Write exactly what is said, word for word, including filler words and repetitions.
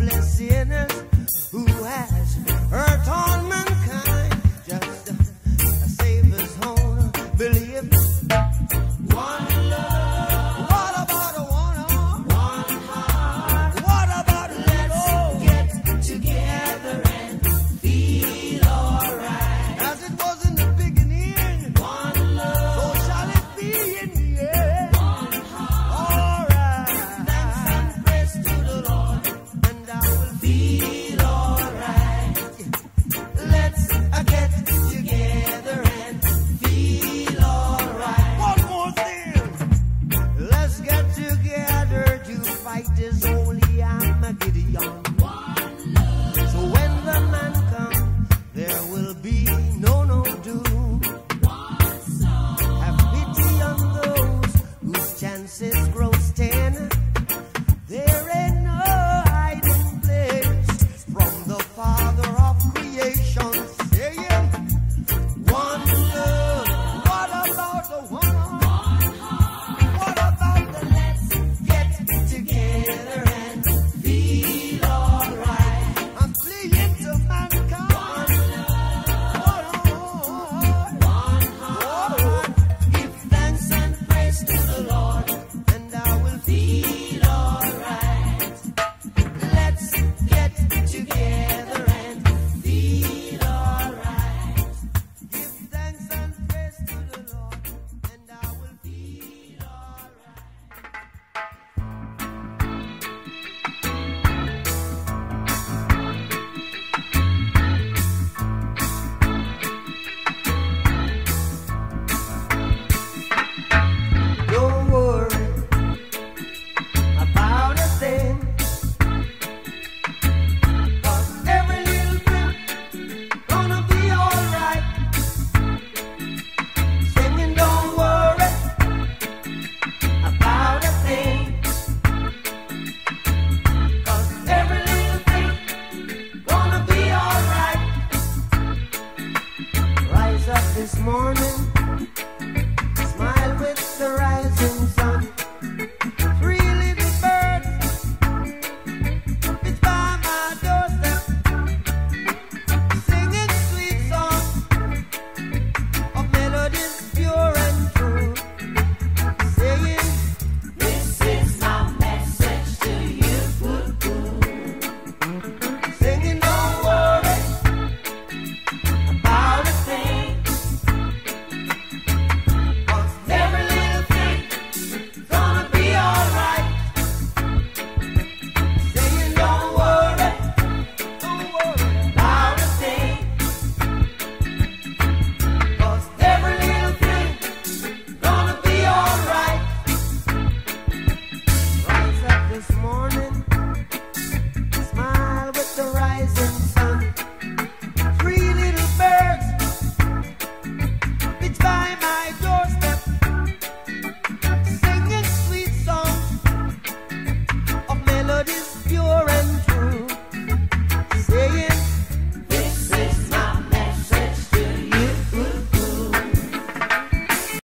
helpless sinners who has hurt all mankind. Just a Savior's own belief. One love. What about a one heart? One heart. What about let's get together and feel alright? As it was in the beginning. One love. So shall it be in the end. One heart. Alright. Thanks and praise to the Lord, and I will feel alright. Let's uh, get together and feel alright. One more thing. Let's get together to fight this holy Armageddon. So when the man comes, there will be no, no doom. Have pity on those whose chances grow ten. There ain't no hiding place from the Father of creation. Saying, one love. What about the one heart? What about the let's get together and feel alright? I'm pleading to mankind. One heart. One heart. Give thanks and praise to the Lord, and I will feel alright. Let's get together and feel alright. Give thanks and praise to the Lord, and I will feel alright. Don't worry about a thing, 'cause every little thing gonna be alright. Singing, don't worry about a thing, 'cause every little thing gonna be alright. Rise up this morning, smile with the rising sun. Three little birds, it's by my doorstep, singing sweet songs of melodies pure and true. Saying, this is my message to you. Singing, don't worry about a thing, 'cause every little thing gonna be alright. Saying, don't worry, don't worry about a thing, 'cause every little thing gonna be alright. Rise up this morning, smile with the rising sun. Three little birds, it's by my doorstep, singing sweet songs of melodies